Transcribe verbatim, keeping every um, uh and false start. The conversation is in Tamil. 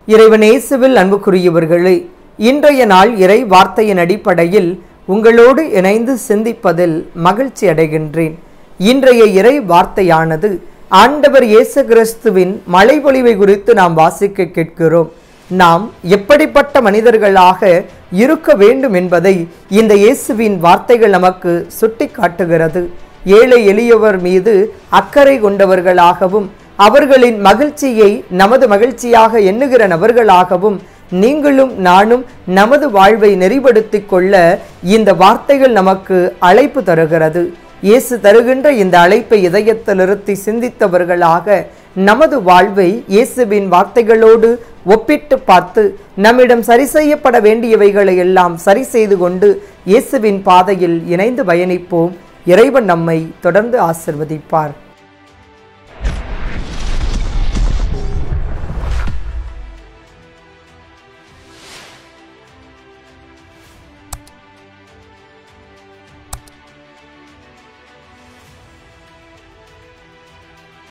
இறைவன் இயேசுவில் அன்புக்குரியவர்களே, இன்றைய நாள் இறை வார்த்தையின் அடிப்படையில் உங்களோடு இணைந்து சிந்திப்பதில் மகிழ்ச்சி அடைகின்றேன். இன்றைய இறை வார்த்தையானது ஆண்டவர் இயேசு கிறிஸ்துவின் மலைப்பொழிவை குறித்து நாம் வாசிக்க கேட்கிறோம். நாம் எப்படிப்பட்ட மனிதர்களாக இருக்க வேண்டும் என்பதை இந்த இயேசுவின் வார்த்தைகள் நமக்கு சுட்டி காட்டுகிறது. ஏழை எளியவர் மீது அக்கறை கொண்டவர்களாகவும் அவர்களின் மகிழ்ச்சியை நமது மகிழ்ச்சியாக எண்ணுகிற நபர்களாகவும் நீங்களும் நானும் நமது வாழ்வை நெறிப்படுத்திக் கொள்ள இந்த வார்த்தைகள் நமக்கு அழைப்பு தருகிறது. இயேசு தருகின்ற இந்த அழைப்பை இதயத்தில் நிறுத்தி சிந்தித்தவர்களாக நமது வாழ்வை இயேசுவின் வார்த்தைகளோடு ஒப்பிட்டு பார்த்து நம்மிடம் சரி செய்யப்பட வேண்டியவைகளை எல்லாம் சரி செய்து கொண்டு இயேசுவின் பாதையில் இணைந்து பயணிப்போம். இறைவன் நம்மை தொடர்ந்து ஆசிர்வதிப்பார்.